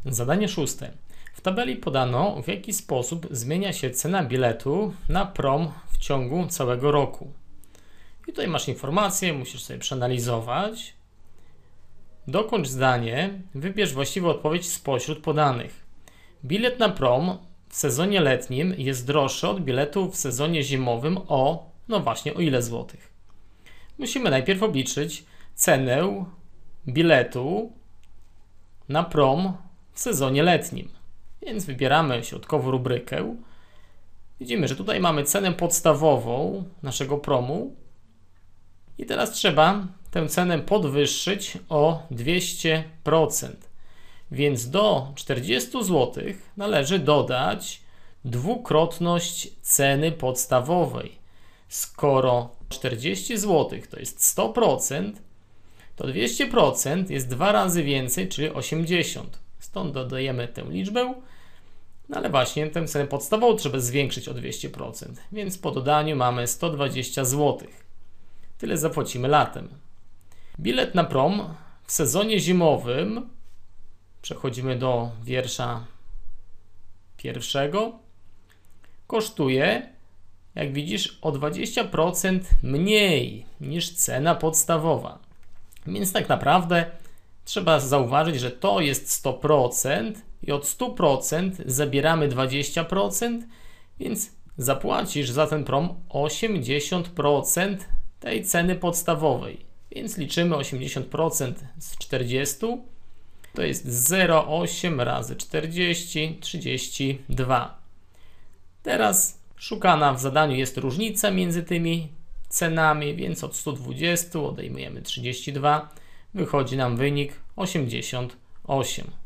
Zadanie szóste. W tabeli podano, w jaki sposób zmienia się cena biletu na prom w ciągu całego roku. I tutaj masz informację, musisz sobie przeanalizować. Dokończ zdanie, wybierz właściwą odpowiedź spośród podanych. Bilet na prom w sezonie letnim jest droższy od biletu w sezonie zimowym o ile złotych? Musimy najpierw obliczyć cenę biletu na prom w sezonie letnim. Więc wybieramy środkową rubrykę. Widzimy, że tutaj mamy cenę podstawową naszego promu i teraz trzeba tę cenę podwyższyć o 200%. Więc do 40 zł należy dodać dwukrotność ceny podstawowej. Skoro 40 zł to jest 100%, to 200% jest 2 razy więcej, czyli 80. Stąd dodajemy tę liczbę, no ale właśnie tę cenę podstawową trzeba zwiększyć o 200%, więc po dodaniu mamy 120 zł. Tyle zapłacimy latem. Bilet na prom w sezonie zimowym, przechodzimy do wiersza pierwszego, kosztuje, jak widzisz, o 20% mniej niż cena podstawowa. Więc tak naprawdę trzeba zauważyć, że to jest 100% i od 100% zabieramy 20%, więc zapłacisz za ten prom 80% tej ceny podstawowej. Więc liczymy 80% z 40, to jest 0,8 razy 40, 32. Teraz szukana w zadaniu jest różnica między tymi cenami, więc od 120 odejmujemy 32, wychodzi nam wynik 88.